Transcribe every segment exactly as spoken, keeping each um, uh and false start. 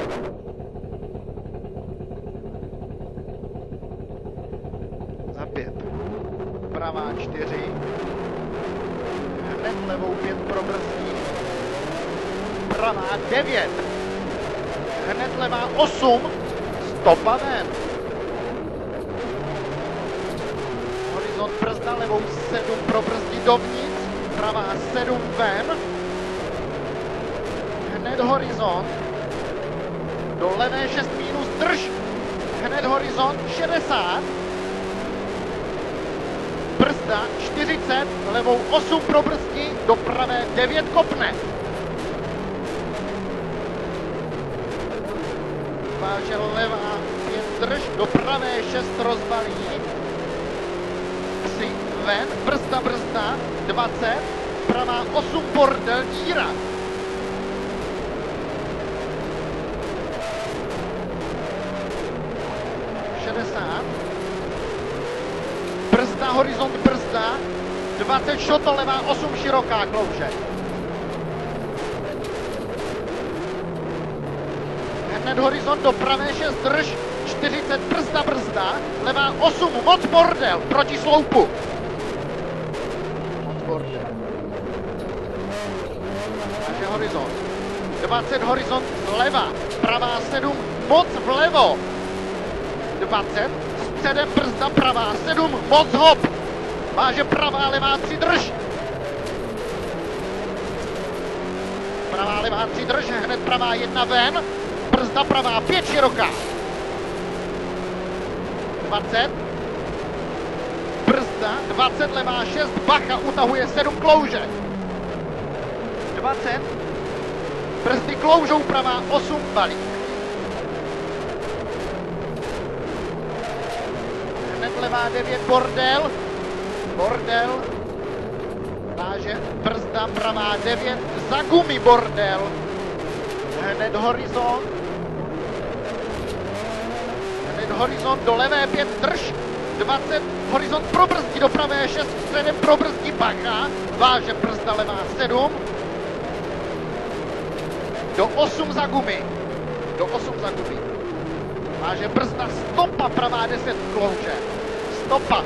Za pět. Pravá čtyři. Hned levou pět pro brzdí. Pravá devět. Hned levá osm. Stopa ven. Horizont brzda levou sedm pro brzdí dovnitř. Pravá sedm ven. Hned horizont. Do levé šest minus drž. Hned horizont šedesát. Brzda čtyřicet, levou osm pro brzdi, do pravé devět kopne. Váže levá pět drž, do pravé šest rozbalí. tři ven, brzda, brzda, dvacet, pravá osm bordel, díra. šedesát. Brzda, horizont brzda, dvacet šoto, levá osm široká klouže. Hned horizont do pravé šest drž, čtyřicet brzda brzda, levá osm moc bordel proti sloupu. Moc bordel. Takže horizont. dvacet horizont zleva, pravá sedm moc vlevo. dvacet, středem brzda pravá sedm, moc hop. Váže pravá levá tři drž. Pravá levá tři drž, hned pravá jedna ven. Brzda pravá pět široká. dvacet. Brzda dvacet levá šest, bacha, utahuje sedm klouže. dvacet. Brzdy kloužou pravá osm, balík. Hned levá devět, bordel. Bordel. Váže brzda pravá devět, za gumy bordel. Hned horizont. Hned horizont do levé pět drž. dvacet, horizont pro brzdi do pravé šest, středem pro brzdi bacha. Váže brzda levá sedm. Do osm za gumy. Do osm za gumy. Váže brzda stopa pravá deset klouže. Stopa.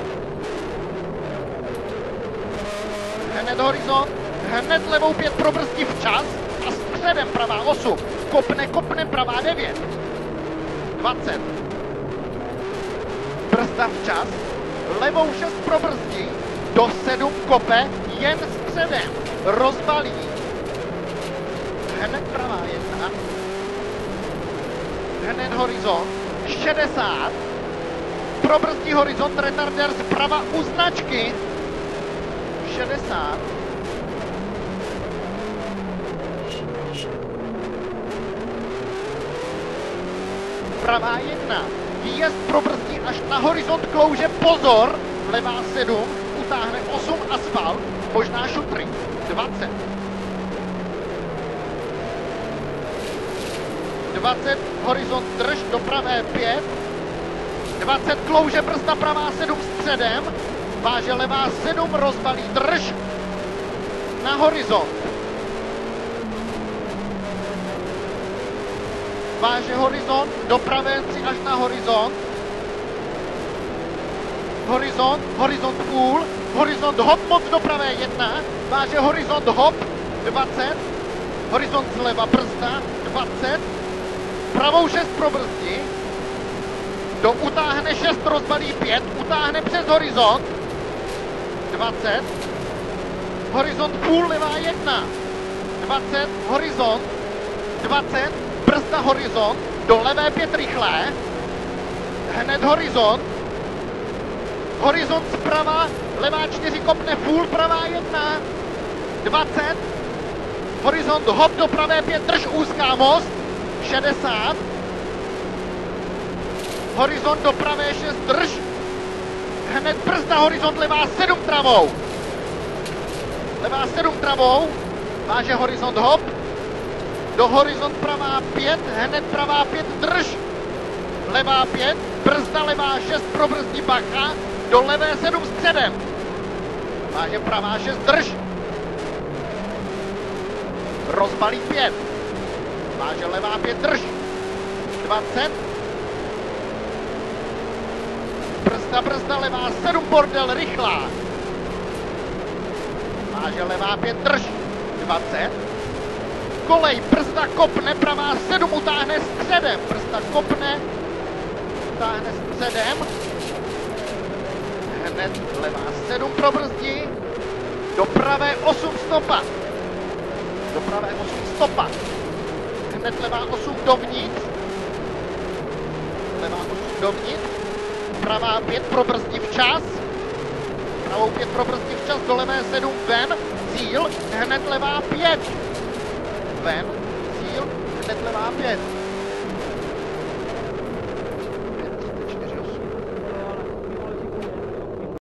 Hned horizont, hned levou pět pro brzdi včas a středem pravá osm. Kopne, kopne pravá devět. dvacet. Brzda včas, levou šest pro brzdi, do sedm kope, jen středem. Rozbalí. Hned pravá jedna. Hned horizont, šedesát. Pro brzdí horizont, retarder zprava u značky. šedesát. Pravá jedna. Výjezd pro brzdí až na horizont klouže, pozor. Levá sedm, utáhne osm asfalt, možná šutry. dvacet. dvacet, horizont drž, do pravé pět. dvacet, klouže brzda pravá sedm středem. Váže levá sedm, rozbalí drž na horizont. Váže horizont, do pravé tři až na horizont. Horizont, horizont půl, horizont hop moc do pravé jedna. Váže horizont hop, dvacet. Horizont zleva brzda, dvacet. Pravou šest pro brzdi. Do utáhne šest, rozbalí pět, utáhne přes horizont. dvacet. Horizont půl, levá jedna. dvacet, horizont. dvacet, brzda horizont. Do levé pět rychlé. Hned horizont. Horizont zprava, levá čtyři kopne půl, pravá jedna. dvacet. Horizont hop do pravé pět, drž úzká most. šedesát. Horizont do pravé šest, drž. Hned brzda horizont levá sedm travou. Levá sedm travou. Váže horizont hop. Do horizont pravá pět, hned pravá pět, drž. Levá pět, brzda levá šest pro brzdí bacha. Do levé sedm středem. Váže pravá šest, drž. Rozbalí pět. Váže Váže levá pět, drž. dvacet. Brzda, brzda, levá sedm, bordel, rychlá. Váže levá pět, drž. dvacet. Kolej, brzda, kopne, pravá sedm, utáhne středem. Brzda, kopne, utáhne středem. Hned levá sedm pro brzdi. Do pravé osm, stopa. Do pravé osm, stopa. Hned levá osm dovnitř. Levá osm dovnitř. Pravá pět pro brzdi včas. Pravou pět pro brzdi včas, do levé sedm ven. Cíl, hned levá pět. Ven, cíl, hned levá pět.